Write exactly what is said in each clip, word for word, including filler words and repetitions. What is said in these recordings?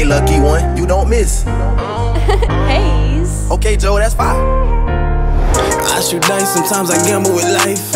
lucky one, you don't miss. Haze. Okay, Joe, that's fine. I shoot dice, sometimes I gamble with life.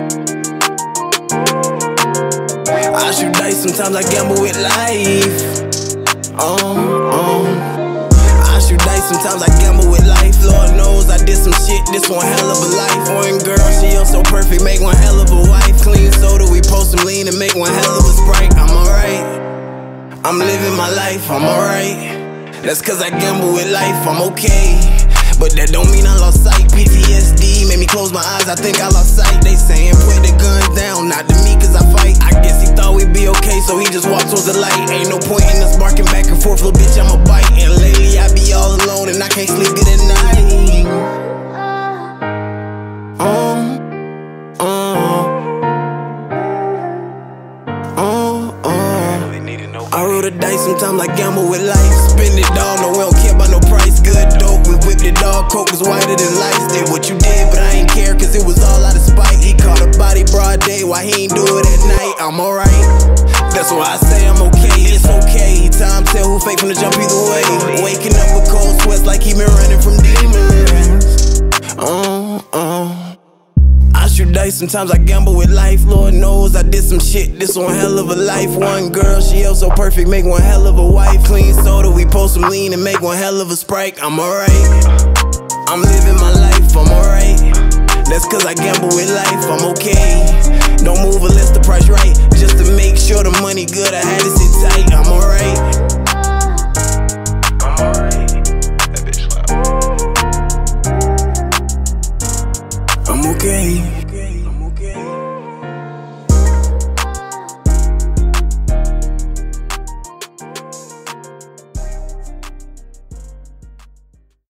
I shoot dice, sometimes I gamble with life. Um, um. I shoot dice, sometimes I gamble with life. Lord knows I did some shit, this one hell of a life. One girl, she up so perfect, make one hell of a wife. Clean soda, we post some lean and make one hell of a Sprite. I'm alright, I'm living my life, I'm alright. That's cause I gamble with life, I'm okay. But that don't mean I lost sight. P T S D made me close my eyes, I think I lost sight. They saying put the guns down, not to me cause I fight. I guess he thought we'd be okay, so he just walked towards the light. Ain't no point in us barking back and forth, little bitch, I'ma bite. And lately I be all alone and I can't sleep good at night. Um, uh, uh, uh. I roll the dice, sometimes I gamble with life. Spend it all, no, we don't care about no price. Good dope, we whipped it all, coke was whiter than lights. Did what you did, but I ain't care, cause it was all out of spite. He caught a body broad day, why he ain't do it at night? I'm alright, that's why I say I'm okay, it's okay. Time tell who fake from the jump either way. Waking up with cold sweats like he been running from demons. Uh, uh. I shoot dice, sometimes I gamble with life. Lord knows I did some shit, this one hell of a life. One girl, she up so perfect, make one hell of a wife. Clean soda, we post some lean and make one hell of a Sprite. I'm alright, I'm living my life, I'm alright. That's cause I gamble with life, I'm okay. Don't move unless the price right, just to make sure the money good. I